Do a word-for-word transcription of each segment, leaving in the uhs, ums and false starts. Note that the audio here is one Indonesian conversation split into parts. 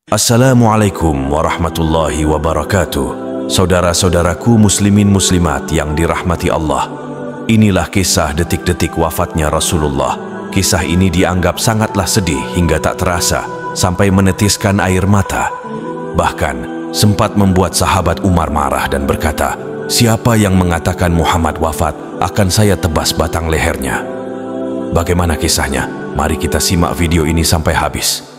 Assalamualaikum warahmatullahi wabarakatuh. Saudara-saudaraku muslimin muslimat yang dirahmati Allah, inilah kisah detik-detik wafatnya Rasulullah. Kisah ini dianggap sangatlah sedih hingga tak terasa sampai menetiskan air mata. Bahkan sempat membuat sahabat Umar marah dan berkata, "Siapa yang mengatakan Muhammad wafat, akan saya tebas batang lehernya." Bagaimana kisahnya? Mari kita simak video ini sampai habis.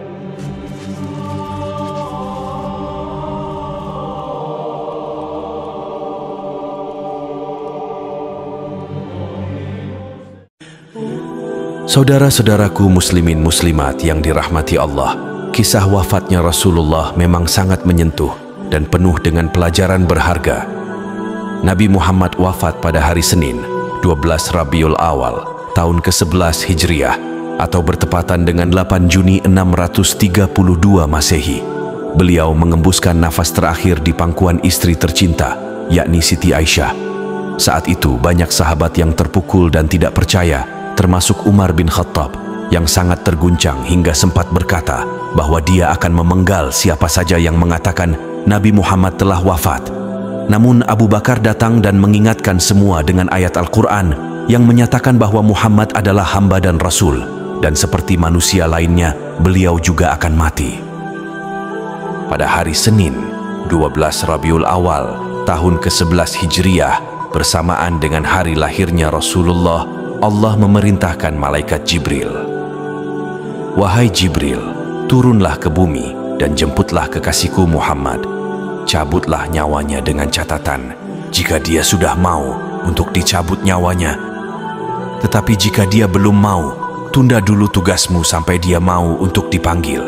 Saudara-saudaraku muslimin muslimat yang dirahmati Allah, kisah wafatnya Rasulullah memang sangat menyentuh dan penuh dengan pelajaran berharga. Nabi Muhammad wafat pada hari Senin, dua belas Rabiul Awal, tahun ke sebelas Hijriah, atau bertepatan dengan delapan Juni enam ratus tiga puluh dua Masehi. Beliau mengembuskan nafas terakhir di pangkuan istri tercinta, yakni Siti Aisyah. Saat itu banyak sahabat yang terpukul dan tidak percaya, termasuk Umar bin Khattab yang sangat terguncang hingga sempat berkata bahwa dia akan memenggal siapa saja yang mengatakan Nabi Muhammad telah wafat. Namun Abu Bakar datang dan mengingatkan semua dengan ayat Al-Quran yang menyatakan bahwa Muhammad adalah hamba dan Rasul, dan seperti manusia lainnya, beliau juga akan mati. Pada hari Senin, dua belas Rabiul Awal, tahun ke sebelas Hijriah, bersamaan dengan hari lahirnya Rasulullah, Allah memerintahkan malaikat Jibril, "Wahai Jibril, turunlah ke bumi dan jemputlah kekasihku Muhammad. Cabutlah nyawanya dengan catatan, jika dia sudah mau untuk dicabut nyawanya. Tetapi jika dia belum mau, tunda dulu tugasmu sampai dia mau untuk dipanggil.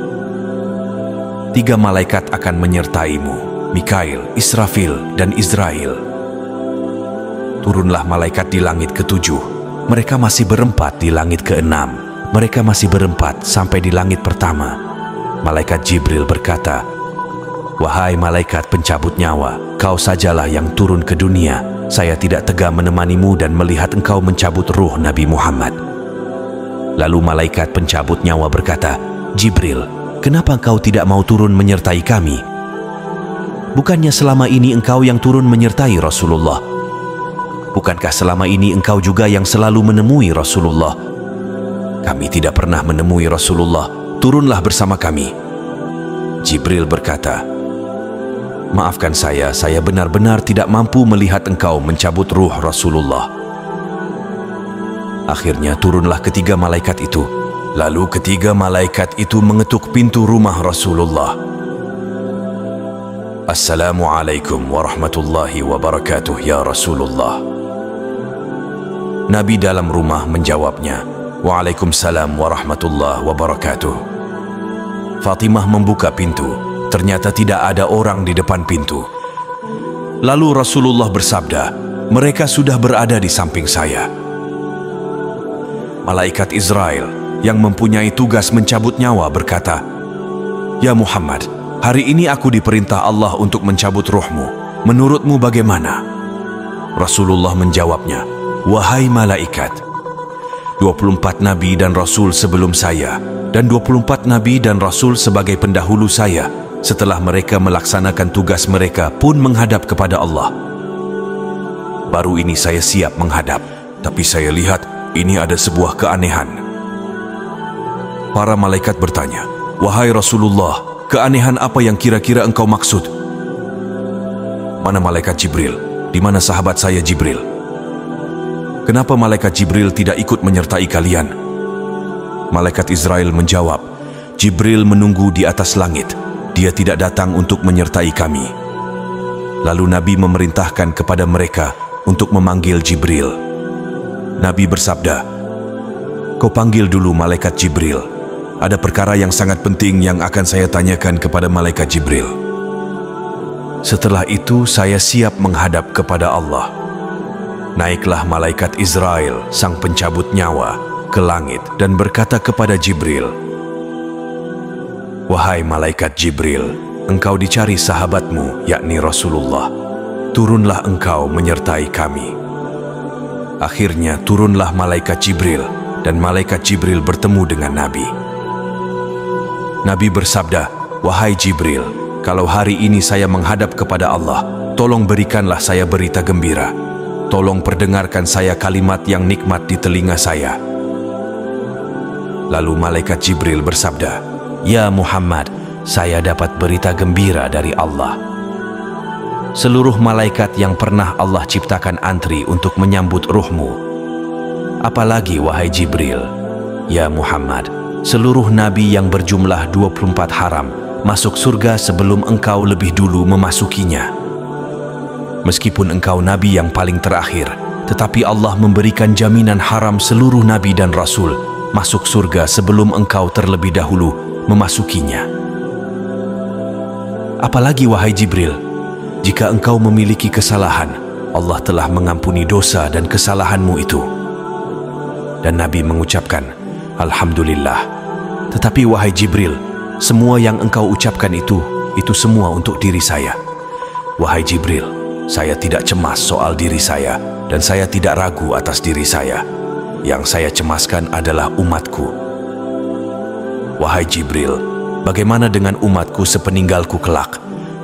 Tiga malaikat akan menyertaimu, Mikail, Israfil, dan Israel. Turunlah malaikat di langit ketujuh. Mereka masih berempat di langit keenam. Mereka masih berempat sampai di langit pertama." Malaikat Jibril berkata, "Wahai malaikat pencabut nyawa, kau sajalah yang turun ke dunia. Saya tidak tega menemanimu dan melihat engkau mencabut ruh Nabi Muhammad." Lalu malaikat pencabut nyawa berkata, "Jibril, kenapa engkau tidak mau turun menyertai kami? Bukannya selama ini engkau yang turun menyertai Rasulullah? Bukankah selama ini engkau juga yang selalu menemui Rasulullah?" "Kami tidak pernah menemui Rasulullah, turunlah bersama kami." Jibril berkata, "Maafkan saya, saya benar-benar tidak mampu melihat engkau mencabut ruh Rasulullah." Akhirnya turunlah ketiga malaikat itu. Lalu ketiga malaikat itu mengetuk pintu rumah Rasulullah. "Assalamualaikum warahmatullahi wabarakatuh ya Rasulullah." Nabi dalam rumah menjawabnya, "Waalaikumsalam warahmatullahi wabarakatuh." Fatimah membuka pintu. Ternyata tidak ada orang di depan pintu. Lalu Rasulullah bersabda, "Mereka sudah berada di samping saya." Malaikat Israel yang mempunyai tugas mencabut nyawa berkata, "Ya Muhammad, hari ini aku diperintah Allah untuk mencabut ruhmu. Menurutmu bagaimana?" Rasulullah menjawabnya, "Wahai malaikat, dua puluh empat nabi dan rasul sebelum saya, dan dua puluh empat nabi dan rasul sebagai pendahulu saya, setelah mereka melaksanakan tugas mereka pun menghadap kepada Allah. Baru ini saya siap menghadap, tapi saya lihat ini ada sebuah keanehan." Para malaikat bertanya, "Wahai Rasulullah, keanehan apa yang kira-kira engkau maksud?" "Mana malaikat Jibril? Di mana sahabat saya Jibril? Kenapa malaikat Jibril tidak ikut menyertai kalian?" Malaikat Israel menjawab, "Jibril menunggu di atas langit. Dia tidak datang untuk menyertai kami." Lalu Nabi memerintahkan kepada mereka untuk memanggil Jibril. Nabi bersabda, "Kau panggil dulu malaikat Jibril. Ada perkara yang sangat penting yang akan saya tanyakan kepada malaikat Jibril. Setelah itu saya siap menghadap kepada Allah." Naiklah malaikat Israel, sang pencabut nyawa, ke langit dan berkata kepada Jibril, "Wahai malaikat Jibril, engkau dicari sahabatmu, yakni Rasulullah. Turunlah engkau menyertai kami." Akhirnya turunlah malaikat Jibril, dan malaikat Jibril bertemu dengan Nabi. Nabi bersabda, "Wahai Jibril, kalau hari ini saya menghadap kepada Allah, tolong berikanlah saya berita gembira. Tolong perdengarkan saya kalimat yang nikmat di telinga saya." Lalu malaikat Jibril bersabda, "Ya Muhammad, saya dapat berita gembira dari Allah." Seluruh malaikat yang pernah Allah ciptakan antri untuk menyambut ruhmu. Apalagi wahai Jibril, ya Muhammad, seluruh nabi yang berjumlah dua puluh empat haram masuk surga sebelum engkau lebih dulu memasukinya. Meskipun engkau nabi yang paling terakhir, tetapi Allah memberikan jaminan haram seluruh nabi dan rasul masuk surga sebelum engkau terlebih dahulu memasukinya. Apalagi wahai Jibril, jika engkau memiliki kesalahan, Allah telah mengampuni dosa dan kesalahanmu itu. Dan Nabi mengucapkan, Alhamdulillah. Tetapi wahai Jibril, semua yang engkau ucapkan itu, itu semua untuk diri saya. Wahai Jibril, saya tidak cemas soal diri saya, dan saya tidak ragu atas diri saya. Yang saya cemaskan adalah umatku. Wahai Jibril, bagaimana dengan umatku sepeninggalku kelak?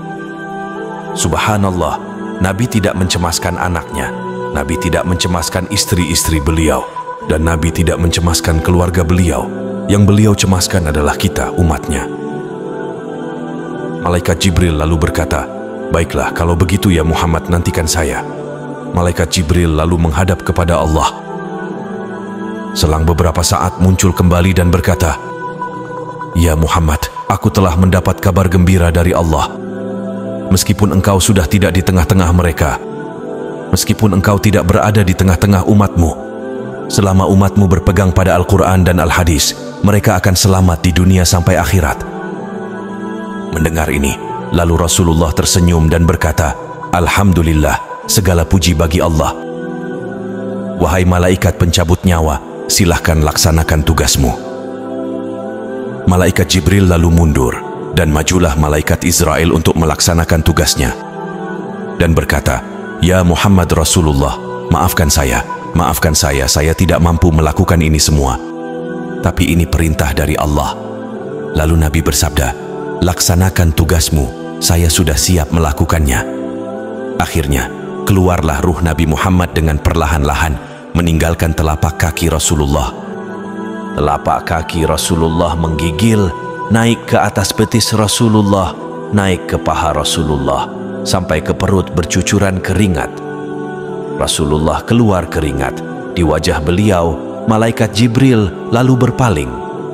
Subhanallah, Nabi tidak mencemaskan anaknya, Nabi tidak mencemaskan istri-istri beliau, dan Nabi tidak mencemaskan keluarga beliau. Yang beliau cemaskan adalah kita, umatnya. Malaikat Jibril lalu berkata, "Baiklah, kalau begitu ya Muhammad, nantikan saya." Malaikat Jibril lalu menghadap kepada Allah. Selang beberapa saat muncul kembali dan berkata, "Ya Muhammad, aku telah mendapat kabar gembira dari Allah. Meskipun engkau sudah tidak di tengah-tengah mereka, meskipun engkau tidak berada di tengah-tengah umatmu, selama umatmu berpegang pada Al-Quran dan Al-Hadis, mereka akan selamat di dunia sampai akhirat." Mendengar ini, lalu Rasulullah tersenyum dan berkata, "Alhamdulillah, segala puji bagi Allah. Wahai malaikat pencabut nyawa, silahkan laksanakan tugasmu." Malaikat Jibril lalu mundur, dan majulah malaikat Israel untuk melaksanakan tugasnya. Dan berkata, "Ya Muhammad Rasulullah, maafkan saya, maafkan saya, saya tidak mampu melakukan ini semua. Tapi ini perintah dari Allah." Lalu Nabi bersabda, "Laksanakan tugasmu, saya sudah siap melakukannya." Akhirnya, keluarlah ruh Nabi Muhammad dengan perlahan-lahan, meninggalkan telapak kaki Rasulullah. Telapak kaki Rasulullah menggigil, naik ke atas betis Rasulullah, naik ke paha Rasulullah, sampai ke perut bercucuran keringat. Rasulullah keluar keringat. Di wajah beliau, malaikat Jibril lalu berpaling.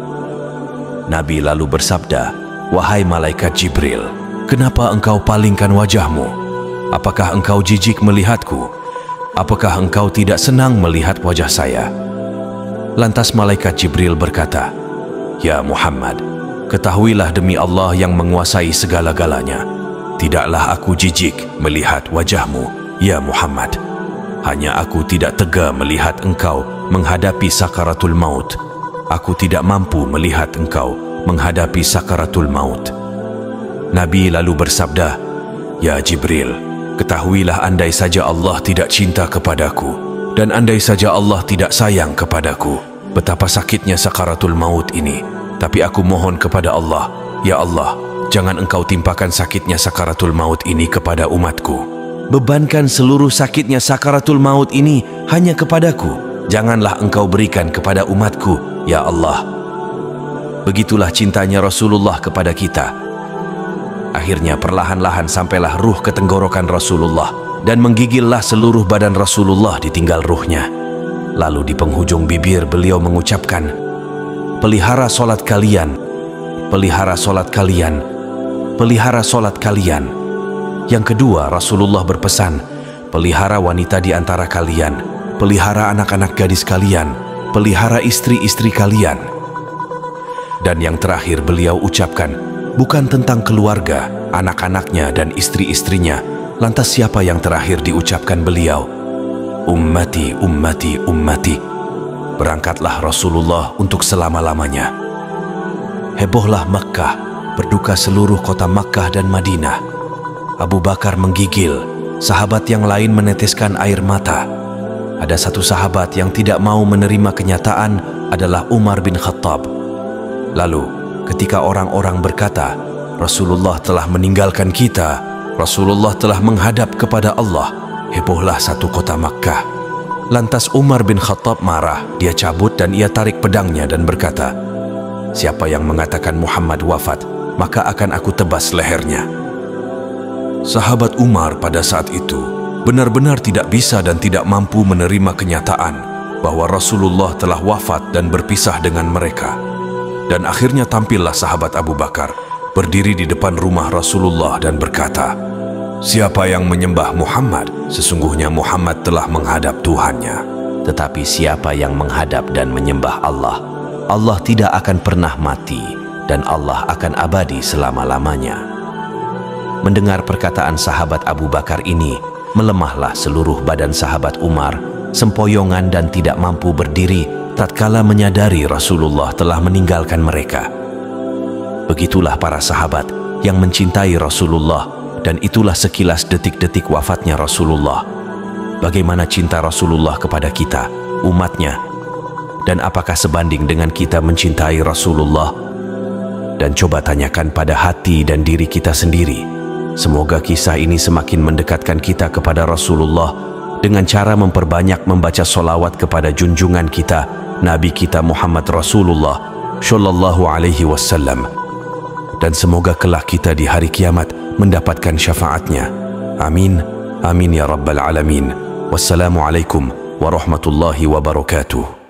Nabi lalu bersabda, "Wahai malaikat Jibril, kenapa engkau palingkan wajahmu? Apakah engkau jijik melihatku? Apakah engkau tidak senang melihat wajah saya?" Lantas malaikat Jibril berkata, "Ya Muhammad, ketahuilah demi Allah yang menguasai segala-galanya, tidaklah aku jijik melihat wajahmu, ya Muhammad. Hanya aku tidak tega melihat engkau menghadapi sakaratul maut. Aku tidak mampu melihat engkau menghadapi sakaratul maut." Nabi lalu bersabda, "Ya Jibril, ketahuilah andai saja Allah tidak cinta kepadaku, dan andai saja Allah tidak sayang kepadaku, betapa sakitnya sakaratul maut ini. Tapi aku mohon kepada Allah, ya Allah, jangan engkau timpakan sakitnya sakaratul maut ini kepada umatku. Bebankan seluruh sakitnya sakaratul maut ini hanya kepadaku. Janganlah engkau berikan kepada umatku, ya Allah." Begitulah cintanya Rasulullah kepada kita. Akhirnya perlahan-lahan sampailah ruh ke tenggorokan Rasulullah, dan menggigillah seluruh badan Rasulullah ditinggal ruhnya. Lalu di penghujung bibir beliau mengucapkan, "Pelihara solat kalian, pelihara solat kalian, pelihara solat kalian." Yang kedua, Rasulullah berpesan, "Pelihara wanita di antara kalian, pelihara anak-anak gadis kalian, pelihara istri-istri kalian." Dan yang terakhir beliau ucapkan, bukan tentang keluarga, anak-anaknya dan istri-istrinya. Lantas siapa yang terakhir diucapkan beliau? "Ummati, ummati, ummati." Berangkatlah Rasulullah untuk selama-lamanya. Hebohlah Makkah, berduka seluruh kota Makkah dan Madinah. Abu Bakar menggigil, sahabat yang lain meneteskan air mata. Ada satu sahabat yang tidak mau menerima kenyataan adalah Umar bin Khattab. Lalu ketika orang-orang berkata, Rasulullah telah meninggalkan kita, Rasulullah telah menghadap kepada Allah, hebohlah satu kota Makkah. Lantas Umar bin Khattab marah, dia cabut dan ia tarik pedangnya dan berkata, siapa yang mengatakan Muhammad wafat, maka akan aku tebas lehernya. Sahabat Umar pada saat itu benar-benar tidak bisa dan tidak mampu menerima kenyataan bahwa Rasulullah telah wafat dan berpisah dengan mereka. Dan akhirnya tampillah sahabat Abu Bakar berdiri di depan rumah Rasulullah dan berkata, siapa yang menyembah Muhammad, sesungguhnya Muhammad telah menghadap Tuhannya. Tetapi siapa yang menghadap dan menyembah Allah, Allah tidak akan pernah mati dan Allah akan abadi selama-lamanya. Mendengar perkataan sahabat Abu Bakar ini, melemahlah seluruh badan sahabat Umar, sempoyongan dan tidak mampu berdiri tatkala menyadari Rasulullah telah meninggalkan mereka. Begitulah para sahabat yang mencintai Rasulullah, dan itulah sekilas detik-detik wafatnya Rasulullah. Bagaimana cinta Rasulullah kepada kita, umatnya, dan apakah sebanding dengan kita mencintai Rasulullah? Dan coba tanyakan pada hati dan diri kita sendiri. Semoga kisah ini semakin mendekatkan kita kepada Rasulullah dengan cara memperbanyak membaca solawat kepada junjungan kita, Nabi kita Muhammad Rasulullah Shallallahu Alaihi Wasallam. Dan semoga kelak kita di hari kiamat mendapatkan syafaatnya. Amin, amin ya Rabbal Alamin. Wassalamualaikum warahmatullahi wabarakatuh.